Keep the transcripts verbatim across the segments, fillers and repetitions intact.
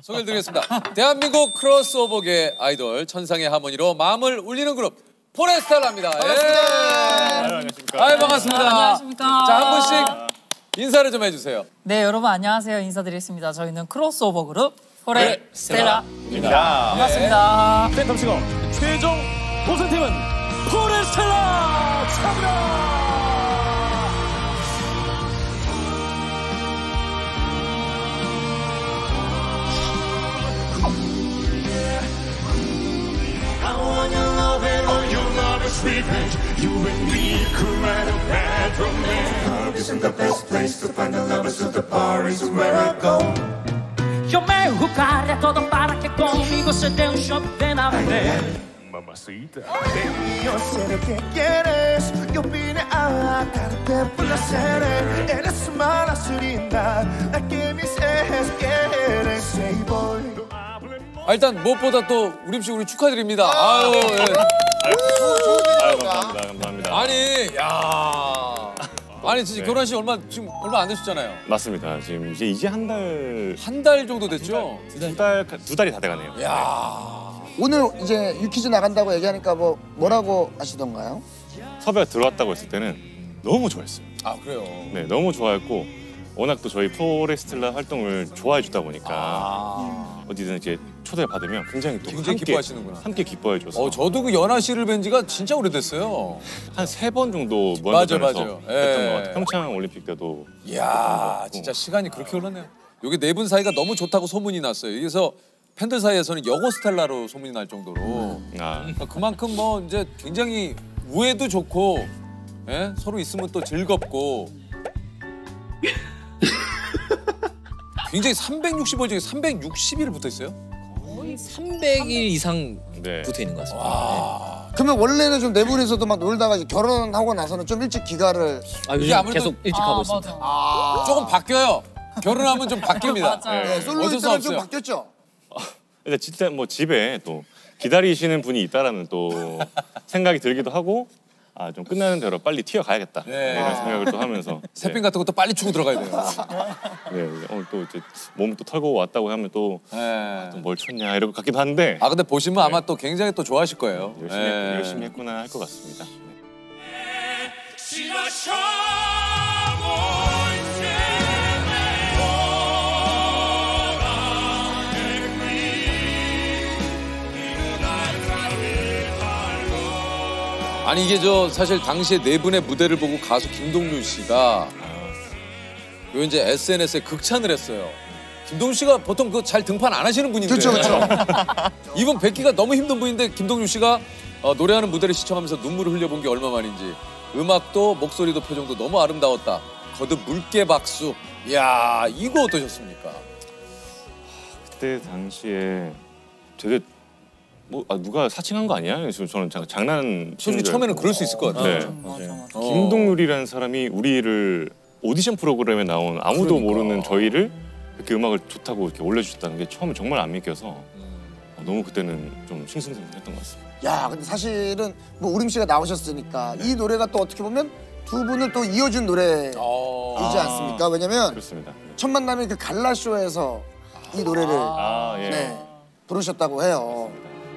소개해드리겠습니다. 대한민국 크로스오버계 아이돌 천상의 하모니로 마음을 울리는 그룹 포레스텔라입니다. 반갑습니다. 예. 아유, 안녕하십니까. 아유, 반갑습니다. 아, 안녕하십니까. 자, 한 분씩 인사를 좀 해주세요. 네, 여러분 안녕하세요. 인사드리겠습니다. 저희는 크로스오버 그룹 포레스텔라입니다. 반갑습니다. 팬텀싱어 최종 우승팀은 포레스텔라 축하합니다. You and me could write a bad romance. Love isn't the best place to find the lovers, so the bar is where I go. Yo me jugaré todo para que conmigo se dé un shot de nave. Mamacita. Baby, yo sé lo que quieres. Yo vine a darte placeres. Eres mala, linda, la que mis ejes quieren. Say boy. 아, 일단 무엇보다 또 우림씨 우리 축하드립니다. 아유, 예. 아유, 감사합니다. 감사합니다. 아니, 야, 아니 진짜 네. 결혼하신 얼마 지금 얼마 안 되셨잖아요. 맞습니다. 지금 이제 이제 한 달, 한 달 정도 됐죠? 두 달, 두 달이 다 돼가네요. 야, 오늘 이제 유퀴즈 나간다고 얘기하니까 뭐 뭐라고 하시던가요? 섭외가 들어왔다고 했을 때는 너무 좋아했어요. 아 그래요. 네, 너무 좋아했고 워낙 또 저희 포레스텔라 활동을 좋아해 주다 보니까 아, 어디든 이제 초대를 받으면 굉장히 또 굉장히 함께, 기뻐하시는구나. 함께 기뻐해줘서 어 저도 그 연하 씨를 뵌 지가 진짜 오래됐어요. 한 세 번 정도 맞아, 먼저 맞아요. 했던 예. 것 같아요. 평창 올림픽 때도. 이야, 진짜 시간이 그렇게 흘렀네요. 여기 네 분 사이가 너무 좋다고 소문이 났어요. 그래서 팬들 사이에서는 여고 스텔라로 소문이 날 정도로 아, 그만큼 뭐 이제 굉장히 우애도 좋고 예? 서로 있으면 또 즐겁고 굉장히 삼백육십 일 중에 삼백육십 일을 붙어 있어요? 거의 삼백 일 이상 네. 붙어 있는 것 같습니다. 와. 그러면 원래는 좀 네 분이서도 막 놀다가 이제 결혼하고 나서는 좀 일찍 귀가를 네. 아, 요즘 아무래도- 계속 일찍 아, 가고 있습니다. 맞아. 조금 바뀌어요. 결혼하면 좀 바뀝니다. 맞아요. 네, 솔로일 어쩔 수 때는 좀 없어요. 바뀌었죠? 근데 진짜 뭐 집에 또 기다리시는 분이 있다라는 또 생각이 들기도 하고 아, 좀 끝나는 대로 빨리 튀어가야겠다 네. 이런 생각을 또 하면서 새삥 같은 것도 빨리 추고 들어가야 돼요. 네, 네, 오늘 또 이제 몸 또 털고 왔다고 하면 또 네. 뭘 쳤냐 이럴 것 같기도 한데 아 근데 보시면 아마 또 굉장히 또 좋아하실 거예요. 열심히, 예. 했, 열심히 했구나 할 것 같습니다. 아니 이게 저 사실 당시에 네 분의 무대를 보고 가수 김동률 씨가 요 이제 에스엔에스에 극찬을 했어요. 김동률 씨가 보통 그 잘 등판 안 하시는 분인데 그렇죠, 그렇죠. 이분 뵙기가 너무 힘든 분인데 김동률 씨가 어, 노래하는 무대를 시청하면서 눈물을 흘려본 게 얼마만인지 음악도 목소리도 표정도 너무 아름다웠다. 거듭 물개 박수. 이야 이거 어떠셨습니까? 그때 당시에 되게 뭐 아, 누가 사칭한 거 아니야? 그래서 저는 잠깐 장난. 솔직히 처음에는 그럴 수 있을 것 같아요. 네. 맞아, 맞아. 어. 김동률이라는 사람이 우리를 오디션 프로그램에 나온 아무도 그러니까. 모르는 저희를 이렇게 음악을 좋다고 이렇게 올려주셨다는 게 처음에 정말 안 믿겨서 너무 그때는 좀 싱숭생숭했던 것 같습니다. 야, 근데 사실은 뭐 우림 씨가 나오셨으니까 이 노래가 또 어떻게 보면 두 분을 또 이어준 노래이지 어. 않습니까? 왜냐면 그렇습니다. 첫 만남이 그 갈라쇼에서 이 노래를 아, 예. 네, 부르셨다고 해요.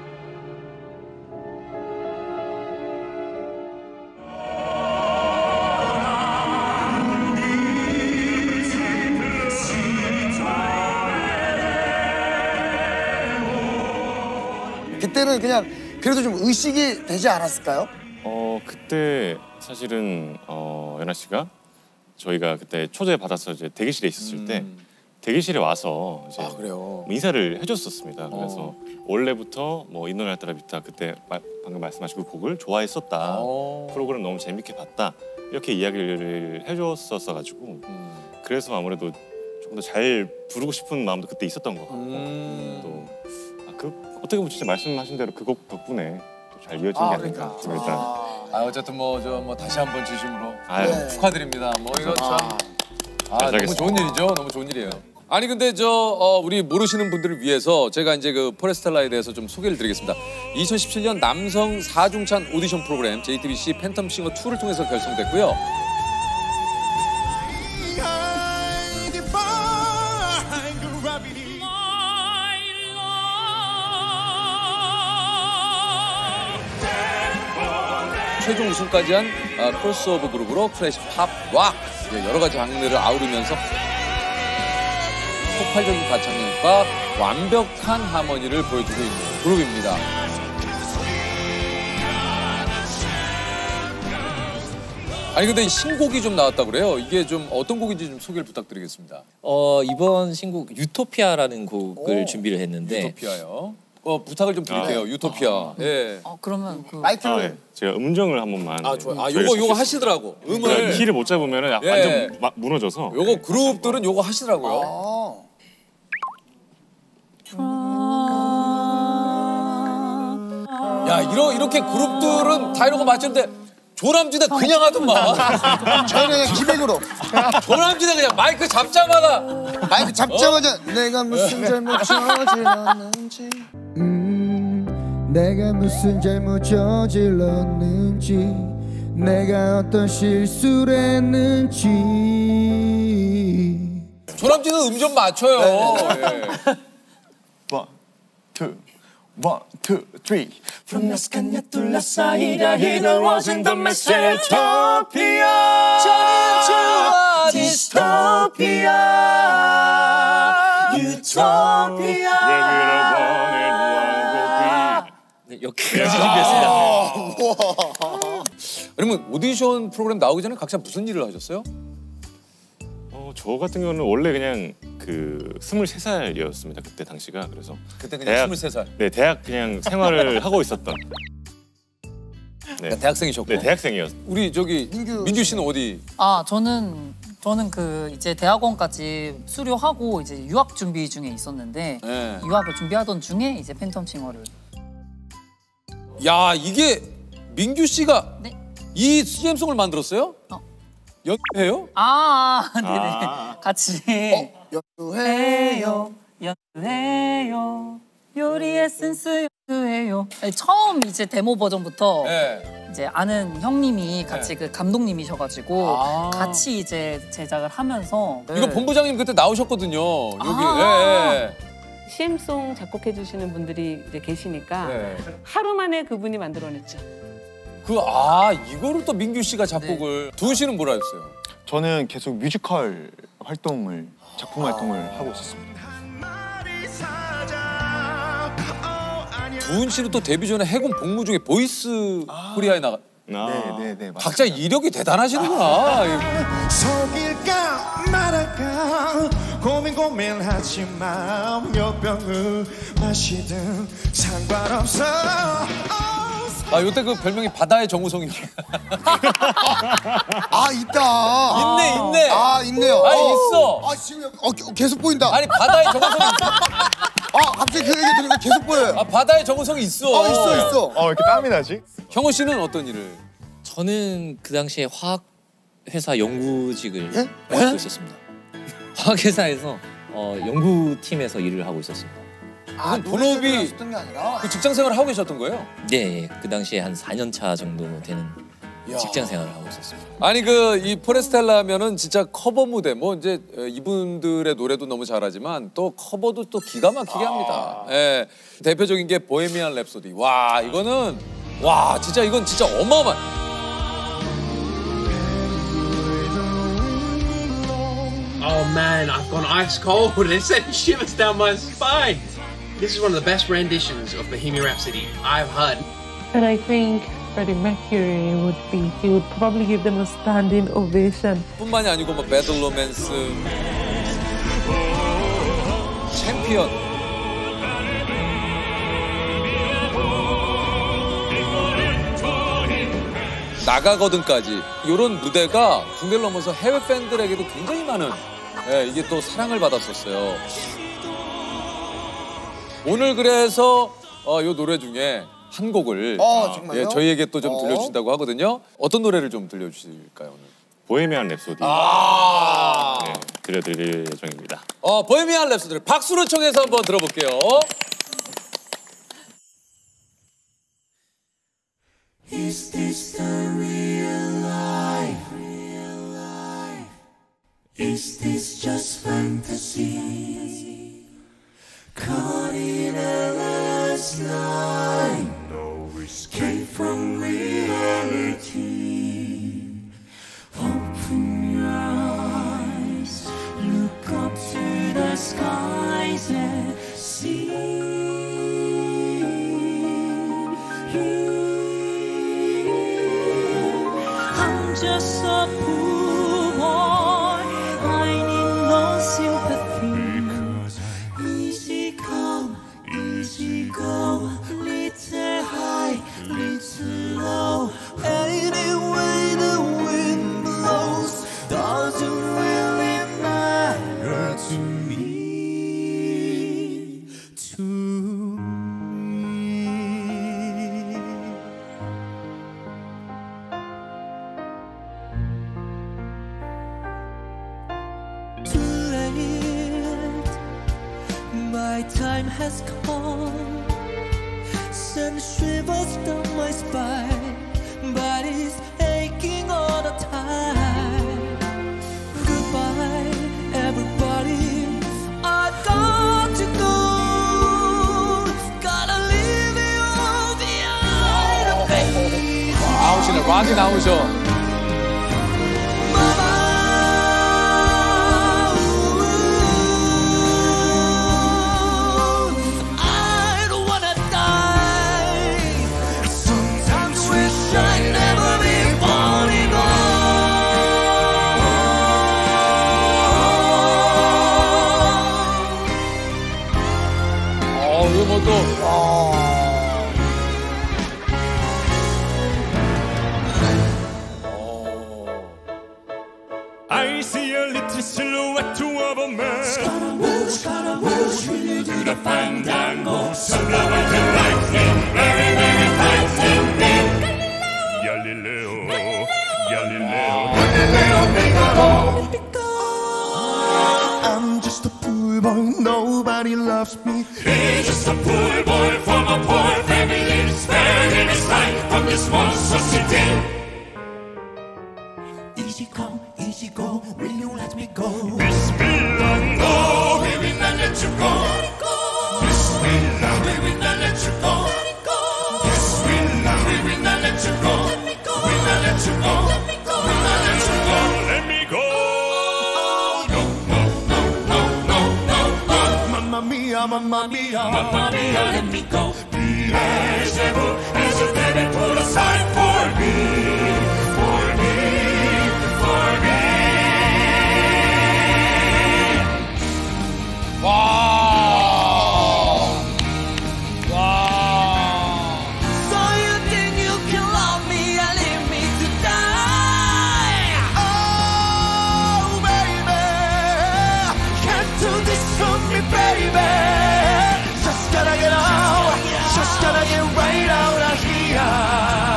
그때는 그냥 그래도 좀 의식이 되지 않았을까요? 어 그때 사실은 어 연아 씨가 저희가 그때 초대 받아서 이제 대기실에 있었을 때 대기실에 와서 이제 아 그래요. 뭐 인사를 해줬었습니다. 그래서 원래부터 뭐 인노날 따라 비타 그때 마, 방금 말씀하신 그 곡을 좋아했었다. 어. 프로그램 너무 재밌게 봤다. 이렇게 이야기를 해줬었어 가지고 음. 그래서 아무래도 조금 더 잘 부르고 싶은 마음도 그때 있었던 것 같고 음. 또 아, 그 어떻게 보면 진짜 말씀하신 대로 그 곡 덕분에 잘 이어진 게 아, 아닌가 그러니까. 싶습니다. 아 어쨌든 뭐 저 뭐 다시 한번 진심으로 아유, 네. 축하드립니다. 뭐 이거 참 아, 너무 살겠습니다. 좋은 일이죠. 너무 좋은 일이에요. 아니 근데 저 어, 우리 모르시는 분들을 위해서 제가 이제 그 포레스텔라에 대해서 좀 소개를 드리겠습니다. 이천십칠 년 남성 사중찬 오디션 프로그램 제이티비씨 팬텀싱어 투를 통해서 결성됐고요. 최종 우승까지 한 아, 크로스오버 그룹으로 클래식, 팝, 락 여러 가지 장르를 아우르면서 폭발적인 가창력과 완벽한 하모니를 보여주고 있는 그룹입니다. 아니 근데 이 신곡이 좀 나왔다고 그래요. 이게 좀 어떤 곡인지 좀 소개를 부탁드리겠습니다. 어, 이번 신곡 유토피아라는 곡을 오, 준비를 했는데 유토피아요. 어 부탁을 좀 드릴게요. 아, 유토피아. 예. 어, 그러면 그 마이크를 아, 네. 제가 음정을 한 번만. 아 네, 좋아요. 아 저희가 요거 요거 섞겠습니다. 하시더라고. 음을. 그러니까 키를 못 잡으면 약간 예. 완전 막 무너져서. 요거 그룹들은 요거 하시더라고요. 어. 야 이러 이렇게 그룹들은 다 이런 거 맞추는데 조남지대 그냥 하더만. 저희는 그냥 기백으로 조남지대 그냥 마이크 잡자마자. 마이크 잡자마자 내가 무슨 잘못 저질렀는지 음, 내가 무슨 잘못 저질렀는지 내가 어떤 실수를 했는지 조남지대 음 좀 맞춰요. 예. One, two, one, two, three. From las cañas 둘러싸이다 Hitler was in the message Utopia Dystopia Utopia 네, 여기까지 준비했습니다. 그러면 오디션 프로그램 나오기 전에 각자 무슨 일을 하셨어요? 어, 저 같은 경우는 원래 그냥 그 스물세 살이었습니다. 그때 당시가. 그래서 그때 그냥 대학- 스물세 살. 네, 대학 그냥 생활을 하고 있었던. 네. 대학생이셨고. 네, 대학생이었. 우리 저기 민규 민규 씨는 어디? 아 저는 저는 그 이제 대학원까지 수료하고 이제 유학 준비 중에 있었는데 예. 유학을 준비하던 중에 이제 팬텀 싱어를 야 이게 민규 씨가 네. 이 씨엠송을 만들었어요? 어. 연해요? 아 네네 아. 같이 연주해 해요 연주해요 요리 에센스 연주해요 아니, 처음 이제 데모 버전부터 네. 이제 아는 형님이 같이 그 감독님이셔가지고 아. 같이 이제 제작을 하면서 이거 본부장님 그때 나오셨거든요. 여기. 아. 예, 예. 씨엠송 작곡해 주시는 분들이 이제 계시니까 네. 하루 만에 그분이 만들어냈죠. 그 아 이거를 또 민규 씨가 작곡을. 두은 씨는 뭐라 했어요? 저는 계속 뮤지컬 활동을 작품 활동을 하고 있었습니다. 두은 씨는 또 데뷔 전에 해군 복무 중에 보이스 코리아에 나가. 아. 네, 네, 네. 각자 이력이 대단하시는구나. 속일까 말할까 고민 고민하지마 몇 병을 마시든 상관없어. 아 요때 그 별명이 바다의 정우성이. 아 있다 있네 있네. 아 있네요 아니, 어. 있어. 아 지금 어, 계속 보인다 아니 바다의 정우성이. 아 갑자기 그 얘기 들으니까 계속 보여요 아 바다의 정우성이 있어. 아 있어 있어 어, 왜 이렇게 땀이 나지? 형호 씨는 어떤 일을? 저는 그 당시에 화학 회사 연구직을 예? 하고 있었습니다. 화학 회사에서 어, 연구팀에서 일을 하고 있었습니다. 아 그럼 본업이 했던 게 아니라 그 직장 생활을 하고 계셨던 거예요? 네, 예, 그 당시에 한 사 년 차 정도 되는 야. 직장 생활을 하고 있었습니다. 아니 그 이 포레스텔라 하면은 진짜 커버 무대 뭐 이제 이분들의 노래도 너무 잘하지만 또 커버도 또 기가 막히게 합니다. 예. 대표적인 게 보헤미안 랩소디. 와 이거는 와 진짜 이건 진짜 어마어마한. Oh man, I've gone ice cold and it sent shivers down my spine. This is one of the best renditions of Bohemian Rhapsody I've heard. And I think Freddie Mercury would be, he would probably give them a standing ovation. 뿐만이 아니고 뭐 배드 로맨스, 챔피언. 나가거든까지 이런 무대가 국내를 넘어서 해외 팬들에게도 굉장히 많은 예, 이게 또 사랑을 받았었어요. 오늘 그래서 어, 이 노래 중에 한 곡을 어, 정말요? 예, 저희에게 또 좀 어. 들려주신다고 하거든요. 어떤 노래를 좀 들려주실까요 오늘? 보헤미안 랩소디. 아 네, 들려드릴 예정입니다. 어, 보헤미안 랩소디를 박수로 청해서 한번 들어볼게요. Is this the real life? Real life? Is this just fantasy? Caught in a last night, no escape from reality. just a poor boy. I need no sympathy. Easy come, easy go. Little high, little low. Anyway the wind blows doesn't really matter to me. To my time has come, send shivers down my spine, body's aching all the time. Goodbye, everybody, I got to go. Gotta leave you all behind, baby. 나오시네, 락이 나오셔. I see a little silhouette of a man. Scaramouche, Scaramouche, will you do the fandango? Thunder and lightning, very, very frightening. Galileo, Galileo, Galileo, Figaro. I'm just a poor boy, nobody loves me. He's just a poor boy from a poor family, sparing his life from this monstrosity. Easy come, easy go, will you let me go? Bismillah, no, we will not let you go. Bismillah, we will not let you go. Bismillah, we will not let you go. We will not let you go. We will not let you go. Let me go. No, no, no, no, no, no, no. Mamma mia, mamma mia, Mamma mia, let me go. Beelzebub has a devil put aside for me, for me, for me. 와. 와. So you think you can love me and leave me to die? oh baby, can't do this to me, baby. Just gotta get out, just gotta get right out of here.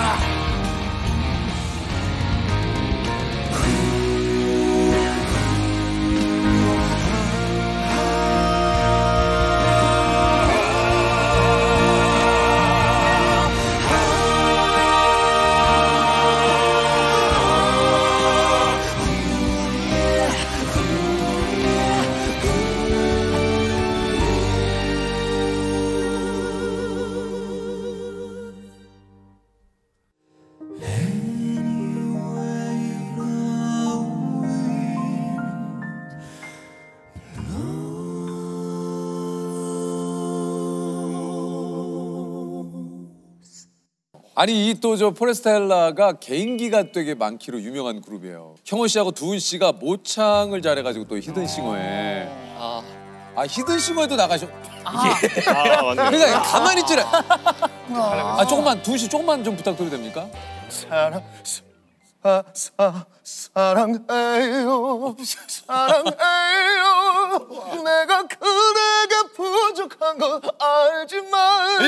아니 이 또 저 포레스텔라가 개인기가 되게 많기로 유명한 그룹이에요. 형원 씨하고 두은 씨가 모창을 잘해가지고 또 히든싱어에 아, 아 히든싱어에도 나가셔. 아, 아 맞네. 그러니까 가만히 있지라. 아 조금만 두은 씨 조금만 좀 부탁드려도 됩니까? 사랑 사, 사, 사랑해요 사랑해요 내가 그대에게 부족한 거 알지만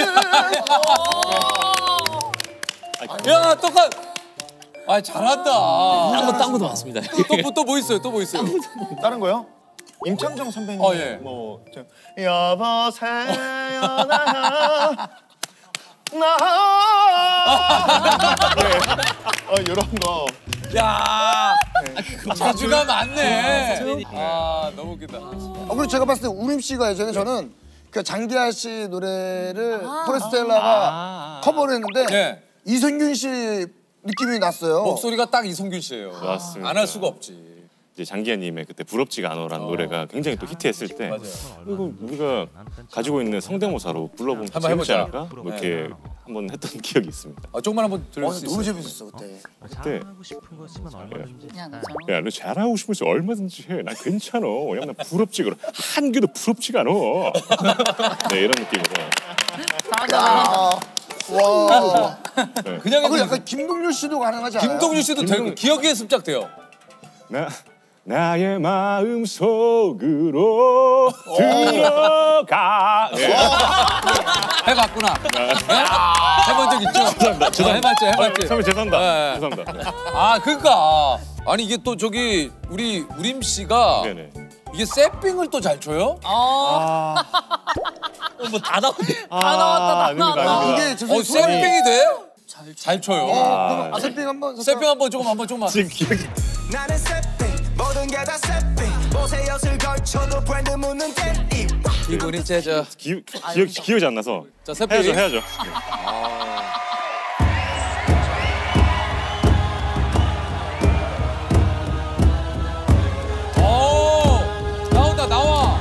야 똑같. 아 잘한다. 딴 거 딴 것도 많습니다. 또 또 뭐 있어요? 또 뭐 있어요? 다른 거요? 임창정 선배님 어, 예. 뭐 저, 여보세요 나 나 네. 어 이런 거. 야 자주가 많네. 아 너무 웃기다. 어, 그리고 제가 봤을 때 우림 씨가 예전에 저는 그 장기하 씨 노래를 포레스텔라가 아. 커버를 했는데 네. 이성균 씨 느낌이 났어요. 목소리가 딱 이성균 씨예요. 맞습니다. 안 할 수가 없지. 이제 장기하님의 그때 부럽지가 않아라는 노래가 굉장히 또 히트했을 때 이거 우리가 가지고 있는 성대모사로 불러보면 한번 재밌지 해보자. 않을까? 뭐 이렇게 한번 했던 기억이 있습니다. 아, 조금만 한번 들을 어, 수 너무 있어요? 재밌었어 그때. 그때 야, 나 야, 너 잘하고 싶으면 얼마든지 해. 난 괜찮아. 왜냐면 나 부럽지가 않아. 한 개도 부럽지가 않아. 네, 이런 느낌으로. 야, 와. 네. 그냥 아, 그 해도 약간 김동률 씨도 가능하지 않아요? 김동률 씨도 김동- 되고 기억에 습작돼요. 나 나의 마음 속으로 들어가. 네. 해봤구나. 네? 해본 적 있죠? 죄송합니다. 어, 해봤죠, 해봤죠. 아, 선배 죄송합니다. 네. 죄송합니다. 네. 아, 그러니까 아니 이게 또 저기 우리 우림 씨가 네네. 이게 세핑을 또 잘 쳐요? 어. 뭐다 나오네. 아, 다 나왔다, 다 아닙니다, 나왔다. 아닙니다. 이게 어, 죄송해요. 세핑이 돼? 잘, 잘 쳐요. 어, 그럼 아, 세핑 한번. 세핑 한번 조금 한번 조금만. 지금 기억이. 나는 세핑 모든 게 다 세핑 옷에 엿을 걸쳐도 브랜드 묻는 게 기분이 째져. 기, 기억 기억이 안 나서. 자, 세핑. 해야죠, 해야죠. 오, 나온다, 나와.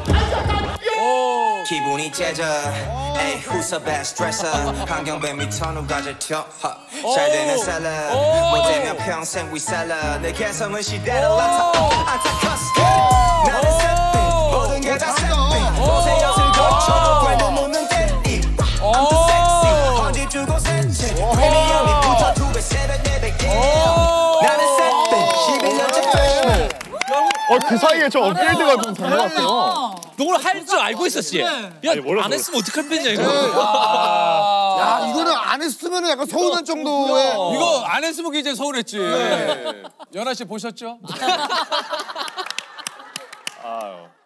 오. 기분이 째져 에이 who's the best dresser 환경뱀이 터는 과제 튀어 잘 되면 셀러 못 되면 평생 위셀러 내 개성은 시대를 나타 안타커스트 나는 세핑 모든 게 다 세핑 옷에 엿을 걸쳐도 브랜드 묻는 게 I'm the sexy 헌집 주고 센치 프리미엄이 붙어 두 배, 세 배, 네 배 나는 세핑 십일 년째 freshman 어, 그 사이에 저 업그레이드가 좀 된 것 같아요. 너를 할 줄 알고 있었지. 야, 아니, 몰라서 안 했으면 어떡할 뻔이야 이거. 야, 이거는 안 했으면 약간 서운한 정도의. 이거 안 했으면 굉장히 서운했지. 연아 씨 보셨죠? 아유.